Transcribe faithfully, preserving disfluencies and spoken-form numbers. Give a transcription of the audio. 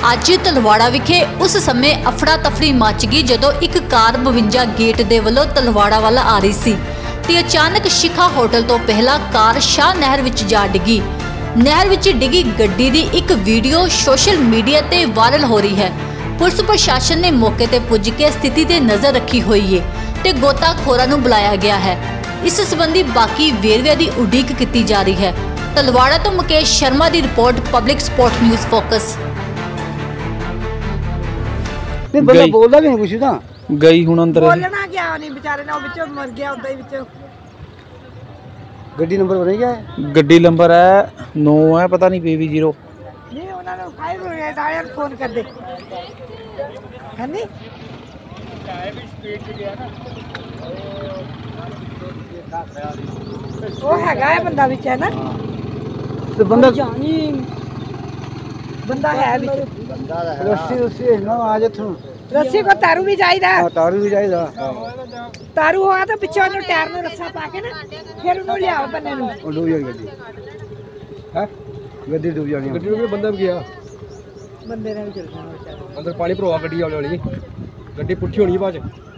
ਅੱਜ ਤਲਵਾੜਾ ਵਿਖੇ ਉਸ ਸਮੇਂ ਅਫੜਾ ਤਫੜੀ ਮਚ ਗਈ ਜਦੋਂ ਇੱਕ ਕਾਰ ਬਵੰਜਾ ਗੇਟ ਦੇ ਵੱਲੋਂ ਤਲਵਾੜਾ ਵੱਲ ਆ ਰਹੀ ਸੀ ਤੇ ਅਚਾਨਕ ਸ਼ਿਖਾ ਹੋਟਲ ਤੋਂ ਪਹਿਲਾਂ ਕਾਰ ਸ਼ਾਹ ਨਹਿਰ ਵਿੱਚ ਜਾ ਡਿੱਗੀ। ਨਹਿਰ ਵਿੱਚ ਡਿੱਗੀ ਗੱਡੀ ਦੀ ਇੱਕ ਵੀਡੀਓ ਸੋਸ਼ਲ ਮੀਡੀਆ ਤੇ ਵਾਇਰਲ ਹੋ ਰਹੀ ਹੈ। ਪੁਲਿਸ ਪ੍ਰਸ਼ਾਸਨ ਨੇ ਮੌਕੇ ਤੇ ਪੁੱਜ ਕੇ ਸਥਿਤੀ ਤੇ ਨਜ਼ਰ ਰੱਖੀ ਹੋਈ ਹੈ ਤੇ ਗੋਤਾਖੋਰਾਂ ਨੂੰ ਬੁਲਾਇਆ ਗਿਆ ਹੈ। ਇਸ ਸੰਬੰਧੀ ਬਾਕੀ ਵੇਰਵਿਆਂ ਦੀ ਉਡੀਕ ਕੀਤੀ ਜਾ ਰਹੀ ਹੈ। ਤਲਵਾੜਾ ਤੋਂ ਮੁਕੇਸ਼ ਸ਼ਰਮਾ ਦੀ report, public support news focus. नहीं बंदा बोलदा भी नहीं कुछ ना गई हुन अंदर बोलना क्या नहीं बेचारे ना विचों मर गया उदा ही विचों। गड्डी नंबर बने क्या है? गड्डी नंबर है नौ है, पता नहीं पी वी जीरो नहीं उन्होंने फाइव हो गया डायर फोन कर दे है नहीं टायर भी स्पीड से गया ना वो हैगा है बंदा विच है ना तो बंदा जानी बंदा है विच बंदा है रस्सी रस्सी ना आ जा थू रस्सी को तारू भी चाहिदा हां तारू भी चाहिदा तारू होया तो पिछों नु टायर नु रस्सा पा के ना फिर उनु लियाओ बन्ने नु ओ डूब जाएगी गड्डी है गड्डी डूब जानी गड्डी में बंदा भी गया बंदे ने भी चल जाना बेचारा अंदर पानी भरवा गड्डी वाले वाली गड्डी पुट्ठी होनी बाद